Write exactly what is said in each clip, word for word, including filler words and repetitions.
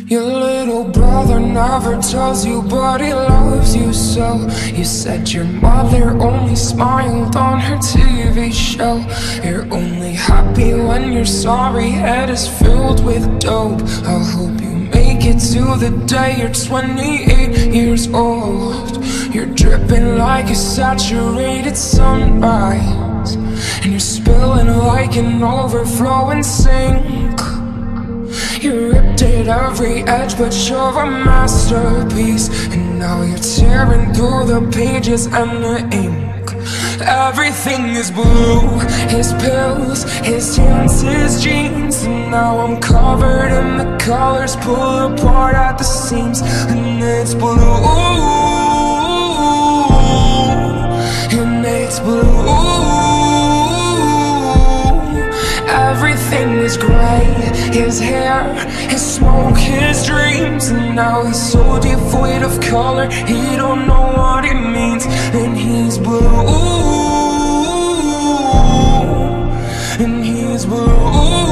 Your little brother never tells you, but he loves you so. You said your mother only smiled on her T V show. You're only happy when your sorry head is filled with dope. I hope you make it to the day you're twenty-eight years old. You're dripping like a saturated sunrise, and you're spilling like an overflowing sink. You ripped at every edge, but you're a masterpiece. And now you're tearing through the pages and the ink. Everything is blue, his pills, his jeans, his jeans. And now I'm covered in the colors, pull apart at the seams. And it's blue, and it's blue. Everything is gray, his hair, his smoke, his dreams. And now he's so devoid of color, he don't know what it means. And he's blue, and he's blue.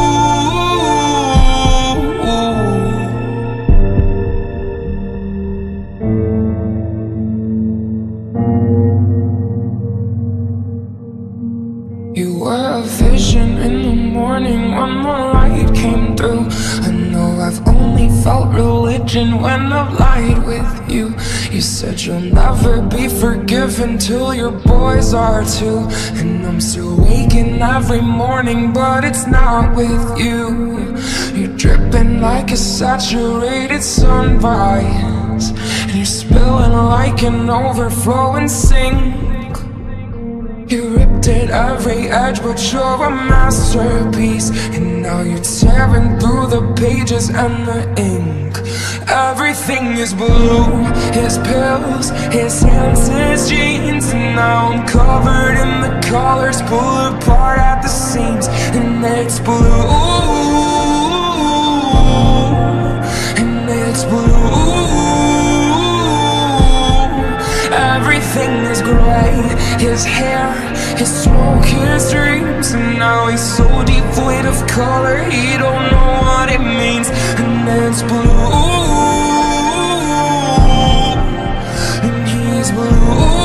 You were a vision in the morning when the light came through. I know I've only felt religion when I've lied with you. You said you'll never be forgiven till your boys are too. And I'm still waking every morning, but it's not with you. You're dripping like a saturated sunrise, and you're spilling like an overflowing sink. You ripped at every edge, but you're a masterpiece. And now you're tearing through the pages and the ink. Everything is blue, his pills, his hands, his jeans. And now I'm covered in the colors, pull apart at the seams. And it's blue, and it's blue. Everything is gray, his hair, his smoke, his dreams. And now he's so devoid of color, he don't know what it means. And it's blue, and he's blue.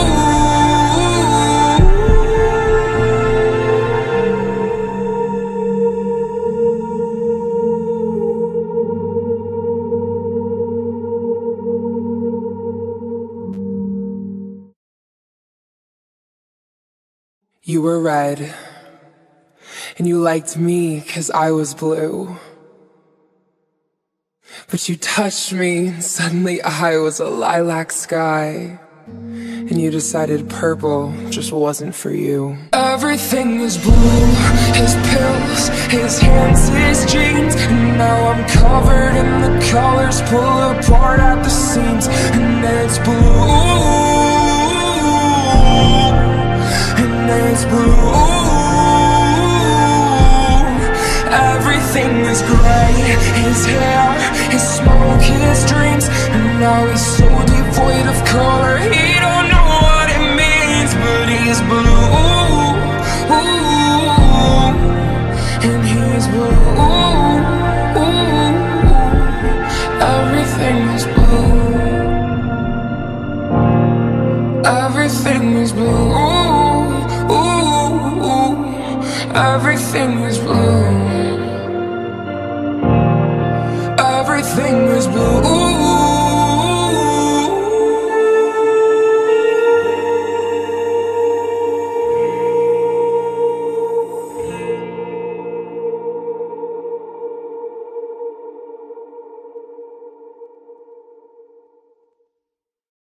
You were red, and you liked me 'cause I was blue. But you touched me, and suddenly I was a lilac sky. And you decided purple just wasn't for you. Everything is blue, his pills, his hands, his jeans. And now I'm covered in the colors, pull apart at the seams. And it's blue, and it's blue. Everything is gray, his hair, his smoke, his dreams. And now he's so devoid of color, he don't know what it means. But he's blue, and he's blue. Everything is blue, everything is blue. Everything is blue, everything is blue.